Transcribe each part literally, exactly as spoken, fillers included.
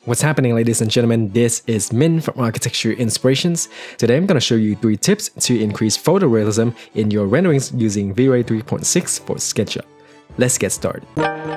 What's happening, ladies and gentlemen? This is Min from Architecture Inspirations. Today I'm going to show you three tips to increase photorealism in your renderings using Vray three point six for Sketchup. Let's get started.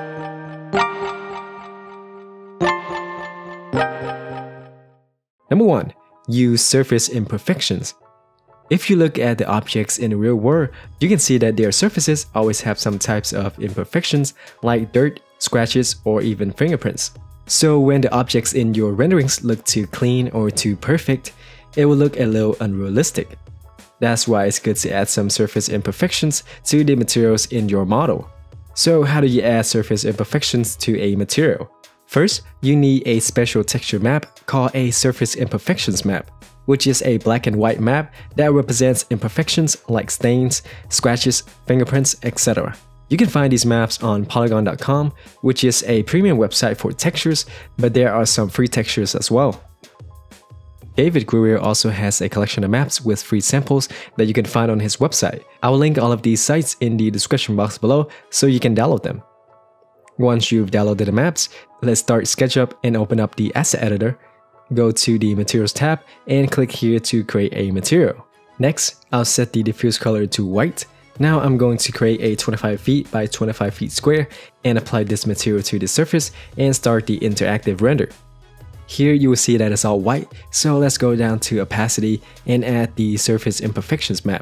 Number one, use surface imperfections. If you look at the objects in the real world, you can see that their surfaces always have some types of imperfections like dirt, scratches, or even fingerprints. So when the objects in your renderings look too clean or too perfect, it will look a little unrealistic. That's why it's good to add some surface imperfections to the materials in your model. So how do you add surface imperfections to a material? First, you need a special texture map called a surface imperfections map, which is a black and white map that represents imperfections like stains, scratches, fingerprints, et cetera. You can find these maps on polygon dot com, which is a premium website for textures, but there are some free textures as well. David Guerrero also has a collection of maps with free samples that you can find on his website. I will link all of these sites in the description box below so you can download them. Once you've downloaded the maps, let's start Sketchup and open up the asset editor. Go to the Materials tab and click here to create a material. Next, I'll set the diffuse color to white. Now I'm going to create a twenty-five feet by twenty-five feet square and apply this material to the surface and start the interactive render. Here you will see that it's all white, so let's go down to opacity and add the surface imperfections map.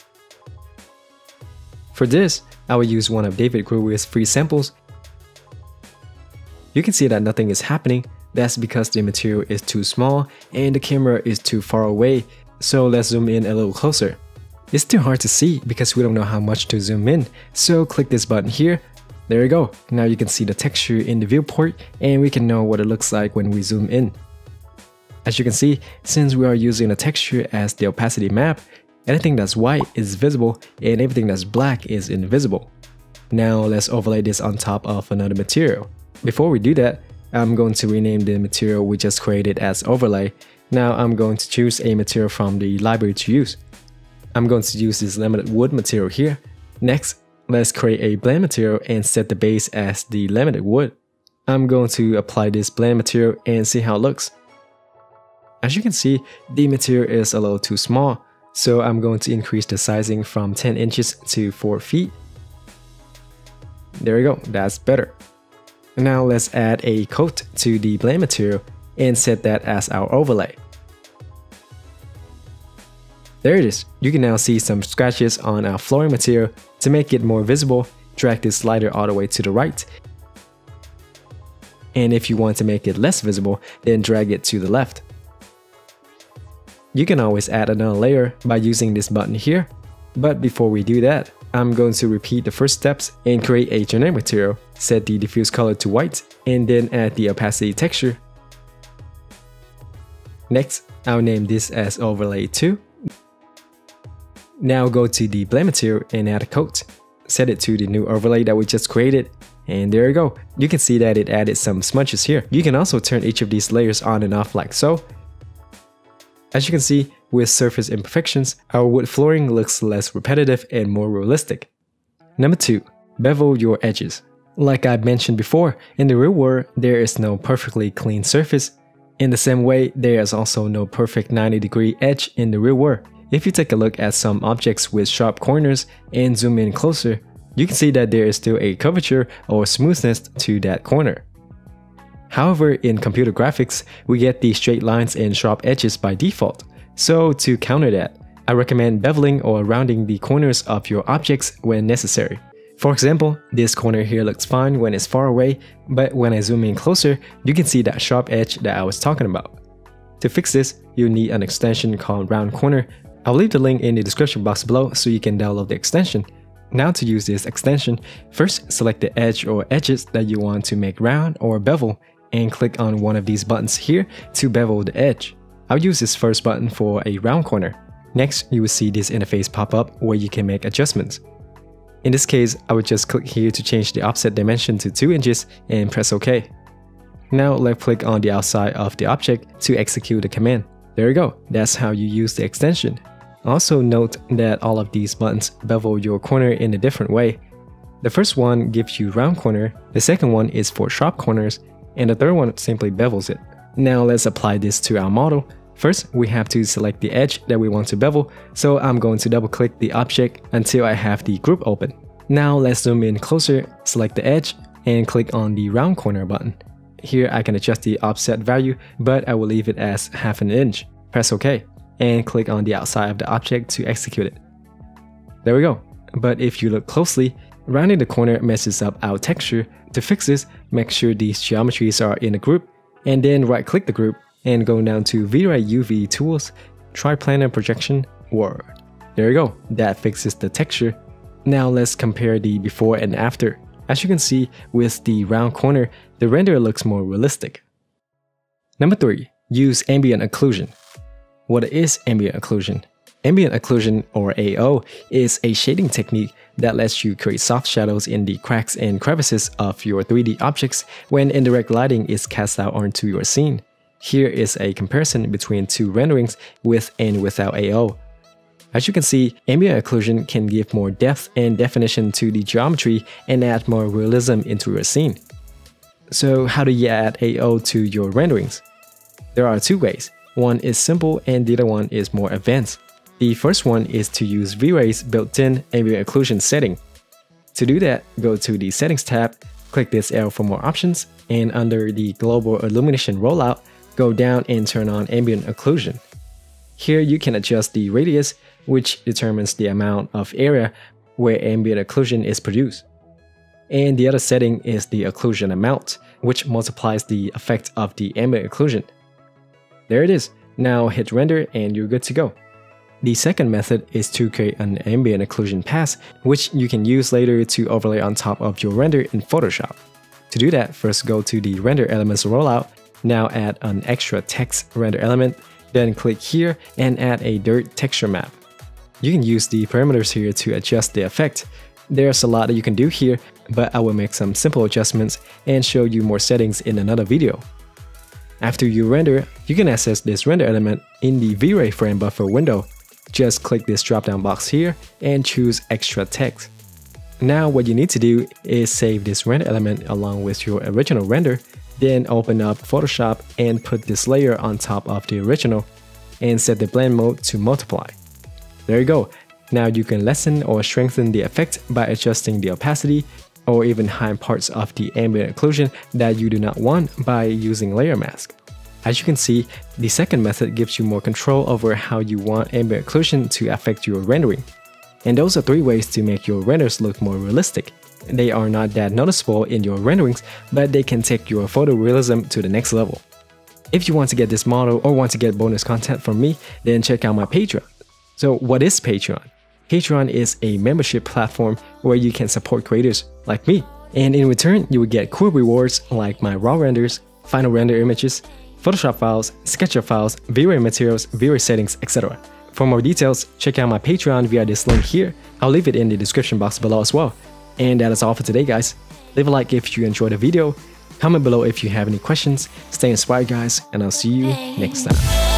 For this, I will use one of David Guerrero's free samples. You can see that nothing is happening. That's because the material is too small and the camera is too far away, so let's zoom in a little closer. It's too hard to see because we don't know how much to zoom in, so click this button here. There you go. Now you can see the texture in the viewport and we can know what it looks like when we zoom in. As you can see, since we are using the texture as the opacity map, anything that's white is visible and everything that's black is invisible. Now let's overlay this on top of another material. Before we do that, I'm going to rename the material we just created as overlay. Now I'm going to choose a material from the library to use. I'm going to use this laminated wood material here. Next, let's create a blend material and set the base as the laminated wood. I'm going to apply this blend material and see how it looks. As you can see, the material is a little too small, so I'm going to increase the sizing from ten inches to four feet. There you go, that's better. Now let's add a coat to the blend material and set that as our overlay. There it is. You can now see some scratches on our flooring material. To make it more visible, drag this slider all the way to the right. And if you want to make it less visible, then drag it to the left. You can always add another layer by using this button here. But before we do that, I'm going to repeat the first steps and create a generic material, set the diffuse color to white, and then add the opacity texture. Next, I'll name this as overlay two. Now go to the blend material and add a coat. Set it to the new overlay that we just created, and there you go. You can see that it added some smudges here. You can also turn each of these layers on and off like so. As you can see, with surface imperfections, our wood flooring looks less repetitive and more realistic. Number two, bevel your edges. Like I mentioned before, in the real world, there is no perfectly clean surface. In the same way, there is also no perfect ninety degree edge in the real world. If you take a look at some objects with sharp corners and zoom in closer, you can see that there is still a curvature or smoothness to that corner. However, in computer graphics, we get these straight lines and sharp edges by default. So to counter that, I recommend beveling or rounding the corners of your objects when necessary. For example, this corner here looks fine when it's far away, but when I zoom in closer, you can see that sharp edge that I was talking about. To fix this, you'll need an extension called Round Corner. I'll leave the link in the description box below so you can download the extension. Now to use this extension, first select the edge or edges that you want to make round or bevel and click on one of these buttons here to bevel the edge. I'll use this first button for a round corner. Next, you will see this interface pop up where you can make adjustments. In this case, I would just click here to change the offset dimension to two inches and press OK. Now left click on the outside of the object to execute the command. There you go, that's how you use the extension. Also note that all of these buttons bevel your corner in a different way. The first one gives you round corner, the second one is for sharp corners, and the third one simply bevels it. Now let's apply this to our model. First, we have to select the edge that we want to bevel, so I'm going to double click the object until I have the group open. Now let's zoom in closer, select the edge, and click on the round corner button. Here I can adjust the offset value, but I will leave it as half an inch. Press OK, and click on the outside of the object to execute it. There we go. But if you look closely, rounding the corner messes up our texture. To fix this, make sure these geometries are in a group, and then right-click the group and go down to Vray U V Tools, Triplanar Projection, Word. There you go, that fixes the texture. Now let's compare the before and after. As you can see, with the round corner, the render looks more realistic. Number three. Use Ambient Occlusion. What is Ambient Occlusion? Ambient Occlusion, or A O, is a shading technique that lets you create soft shadows in the cracks and crevices of your three D objects when indirect lighting is cast out onto your scene. Here is a comparison between two renderings with and without A O. As you can see, Ambient Occlusion can give more depth and definition to the geometry and add more realism into your scene. So how do you add A O to your renderings? There are two ways. One is simple and the other one is more advanced. The first one is to use Vray's built-in Ambient Occlusion setting. To do that, go to the Settings tab, click this arrow for more options, and under the Global Illumination Rollout, go down and turn on Ambient Occlusion. Here you can adjust the radius, which determines the amount of area where ambient occlusion is produced. And the other setting is the occlusion amount, which multiplies the effect of the ambient occlusion. There it is. Now hit render and you're good to go. The second method is to create an ambient occlusion pass, which you can use later to overlay on top of your render in Photoshop. To do that, first go to the Render Elements rollout, now add an extra text render element, then click here and add a dirt texture map. You can use the parameters here to adjust the effect. There's a lot that you can do here, but I will make some simple adjustments and show you more settings in another video. After you render, you can access this render element in the Vray frame buffer window. Just click this drop-down box here and choose extra text. Now what you need to do is save this render element along with your original render, then open up Photoshop and put this layer on top of the original and set the blend mode to multiply. There you go. Now you can lessen or strengthen the effect by adjusting the opacity or even hide parts of the ambient occlusion that you do not want by using layer mask. As you can see, the second method gives you more control over how you want ambient occlusion to affect your rendering. And those are three ways to make your renders look more realistic. They are not that noticeable in your renderings, but they can take your photorealism to the next level. If you want to get this model or want to get bonus content from me, then check out my Patreon. So what is Patreon? Patreon is a membership platform where you can support creators like me. And in return, you will get cool rewards like my raw renders, final render images, Photoshop files, Sketchup files, Vray materials, Vray settings, et cetera. For more details, check out my Patreon via this link here. I'll leave it in the description box below as well. And that is all for today, guys. Leave a like if you enjoyed the video, comment below if you have any questions, stay inspired guys, and I'll see you next time.